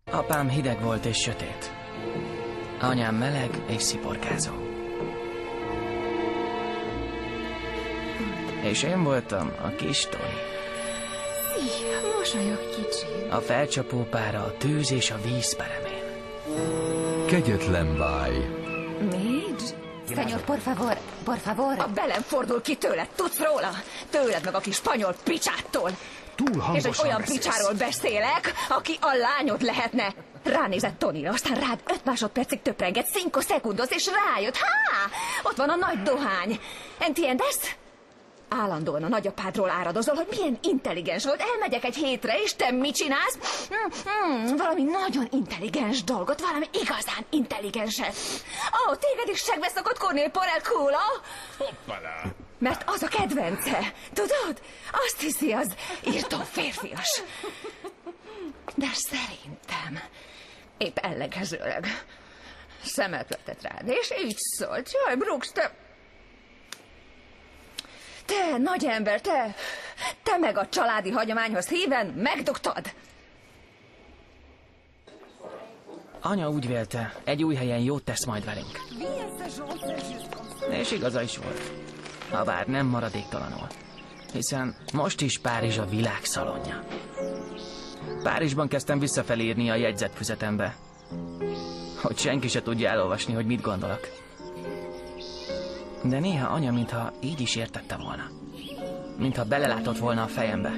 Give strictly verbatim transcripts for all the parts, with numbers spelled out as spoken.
Apám hideg volt és sötét. Anyám meleg és sziporkázó. És én voltam a kis Toni. Szia, mosolyog kicsi. A felcsapó pára, a tűz és a víz peremén. Kegyetlen báj. Midge? Señor, por favor, por favor. A belem fordul ki tőled, tudsz róla? Tőled meg a kis spanyol picsától. Túl hangosan És egy olyan beszélsz. picsáról beszélek, aki a lányod lehetne. Ránézett Tonira, aztán rád öt másodpercig töprengett, cinco segundos, és rájött. Há! Ott van a nagy dohány. Entiendes? Állandóan a nagyapádról áradozol, hogy milyen intelligens volt. Elmegyek egy hétre, és te mit csinálsz? Hmm, hmm, valami nagyon intelligens dolgot, valami igazán intelligenset. Ó, oh, téged is segbe szokott Cornél Porel Kúla? Hoppala! Mert az a kedvence. Tudod? Azt hiszi, az írtó férfias. De szerintem épp ellenkezőleg szemet vetett rád, és így szólt. Jaj, Brooks, te... Te, nagy ember, te... Te meg a családi hagyományhoz híven megdugtad. Anya úgy vélte, egy új helyen jót tesz majd velünk. És igaza is volt. Habár nem maradéktalanul. Hiszen most is Párizs a világ szalonja. Párizsban kezdtem visszafelé írni a jegyzetfüzetembe, hogy senki se tudja elolvasni, hogy mit gondolok. De néha anya, mintha így is értette volna. Mintha belelátott volna a fejembe.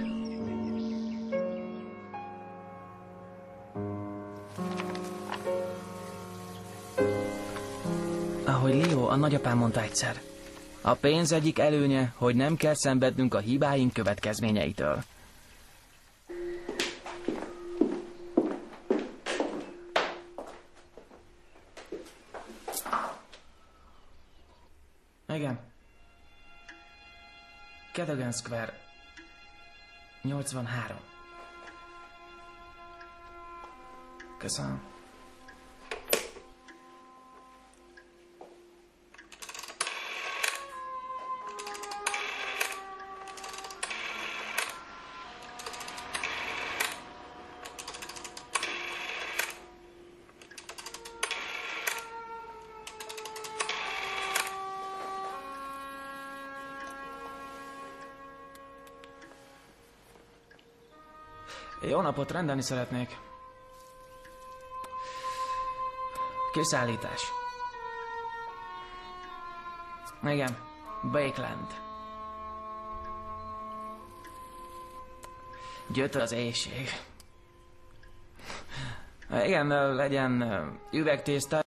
Ahogy Leo, a nagyapám mondta egyszer, a pénz egyik előnye, hogy nem kell szenvednünk a hibáink következményeitől. Igen. Cadogan Square. nyolcvanhárom. Köszönöm. Jó napot, rendelni szeretnék. Kiszállítás. Igen, Bakeland. Gyötör az éjség. Igen, legyen üvegtészta.